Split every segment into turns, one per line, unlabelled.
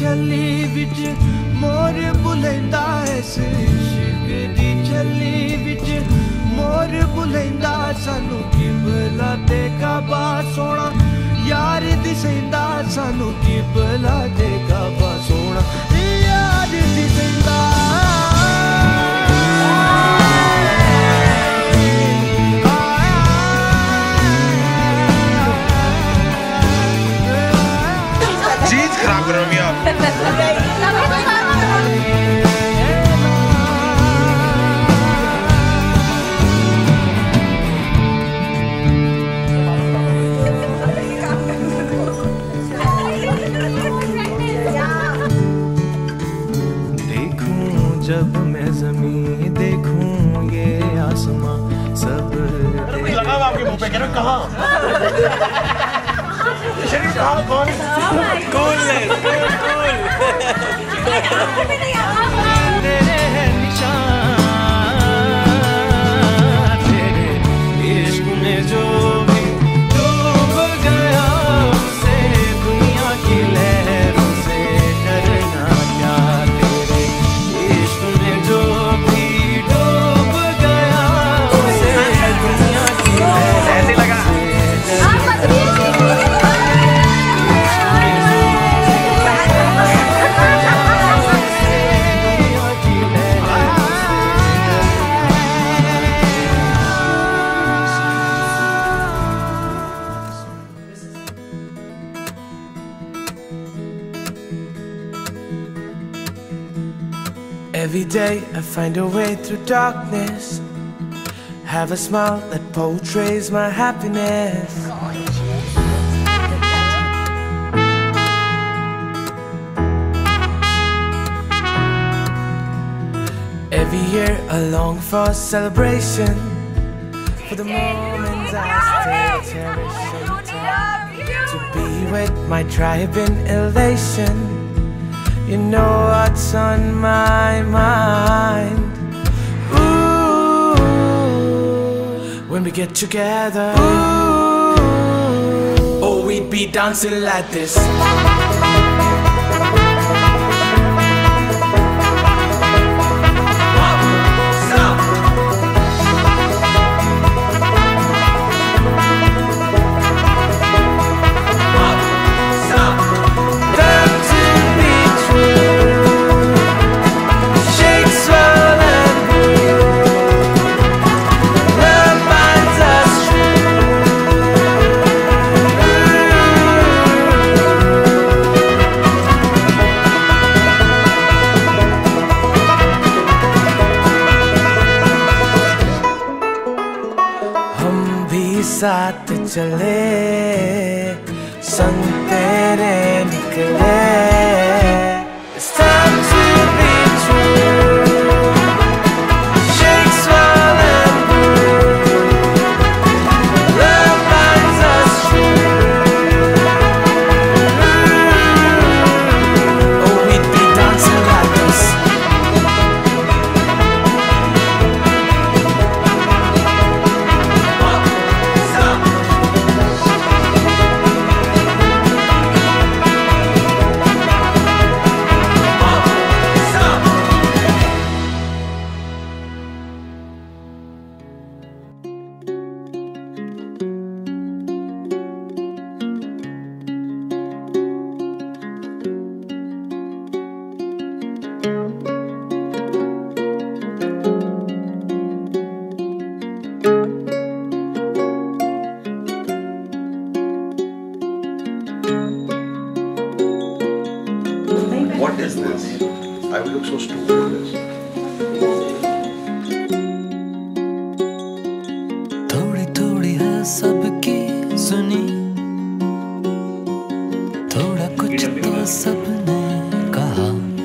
छली विच मोर बुलंदा इस इश्क दी छली विच मोर बुलंदा सानू की भला देगा बा सोना यार दिसंदा सानू की भला देगा बा सोना यार दिसंदा
चीज खराब कर रही आप।
देखूं जब मैं ज़मीं देखूं ये आसमां सब
लगा आपके मुंह पे कह रहा कहाँ शरीर कहाँ कौन
तेरे हैं निशान तेरे इश्क में जो भी डूब गया उसे दुनिया की लहरों से डरना क्या तेरे इश्क में जो भी डूब गया उसे दुनिया की लहरों से डरना Every day I find a way through darkness. Have a smile that portrays my happiness. Every year I long for celebration, for the moments I still cherish and to be with my tribe in elation. You know what's on my mind. Ooh, when we get together, ooh, oh, we'd be dancing like this. साथ चले संग तेरे निकले. It's time to be true. Shake, swell and brew. Love binds us true. Oh, we'd be dancing like this.
What is this? I will look so stupid in this.
थोड़ी थोड़ी है सबकी सुनी, थोड़ा कुछ तो सबने कहा,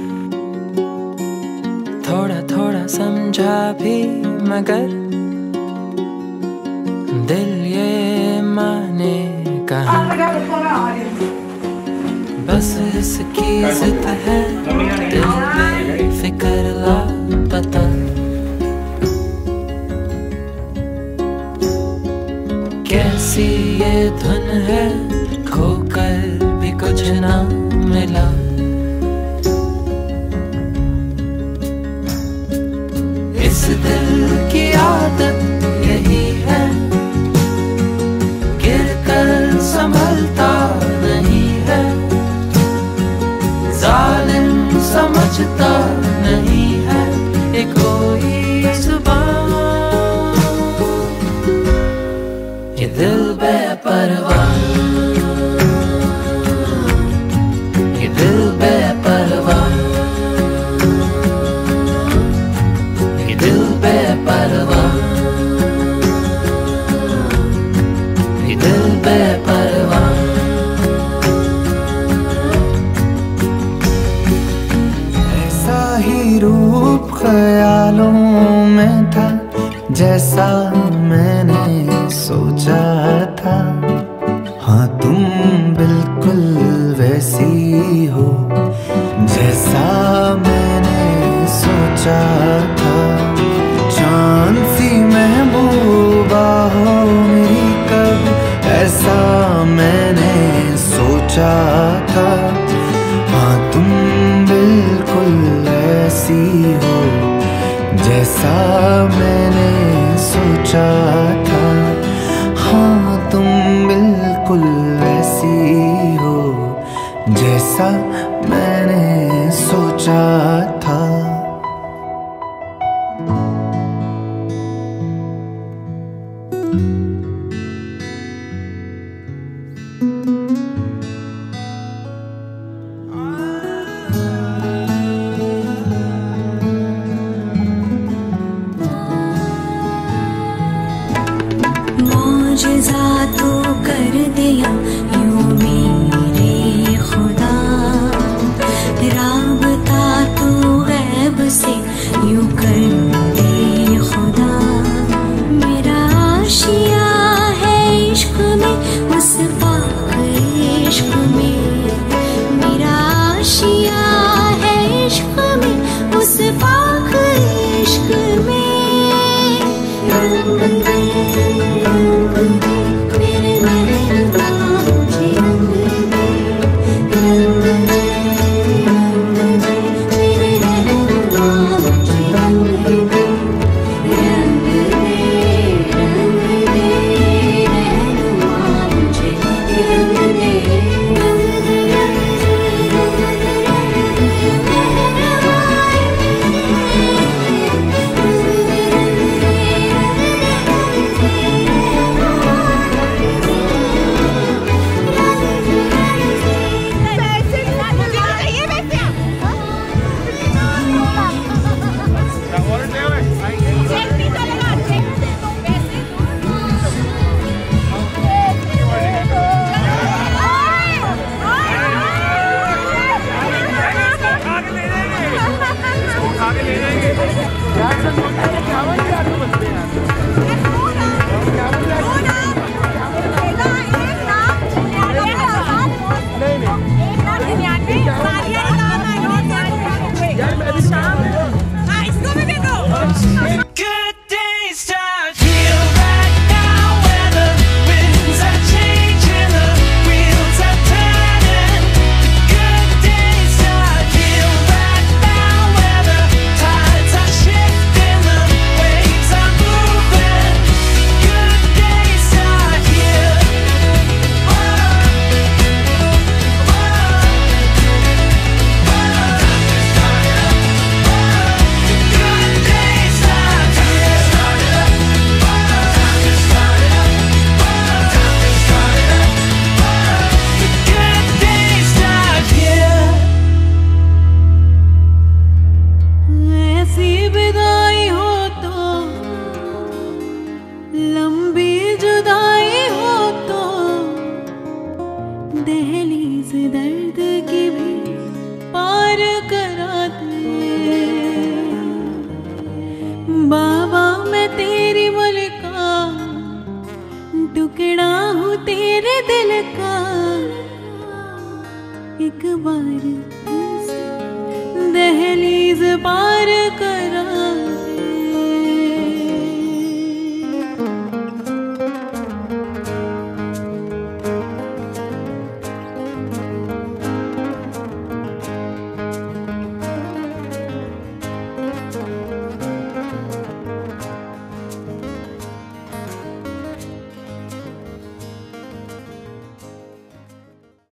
थोड़ा थोड़ा समझा भी मगर दिल ये माने कहा. बस इसकी जिद है दिल बेफिक्र लापता. कैसी ये धुन है खोकर भी कुछ ना मिला. इस दिल की आदत यही है, गिरकर संभलता नहीं है, जालिम समझता नहीं है ये कोई जुबान। ये दिल बेपरवाह, ये दिल बेपरवाह, ये दिल बेपरवाह, ये दिल बेपरवाह। ऐसा ही रूप ख्यालों में था जैसा मैंने सोचा था। हाँ तुम बिल्कुल वैसी हो जैसा मैंने सोचा था। चांद सी महबूबा हो मेरी कब ऐसा मैंने सोचा था। हाँ तुम बिल्कुल ऐसी हो जैसा मैंने सोचा था। हाँ तुम बिल्कुल ऐसी हो जैसा मैंने सोचा था।
मौजज़ा तो कर दिया यूं मेरे खुदा, राबता तो गैब से यूं कर दे खुदा। मेरा आशिया है इश्क में उस पाक इश्क में, मेरा आशिया है इश्क में उस पाक इश्क में। बाबा मैं तेरी मलिका, टुकड़ा हूँ तेरे दिल का। एक बार दहलीज पार करा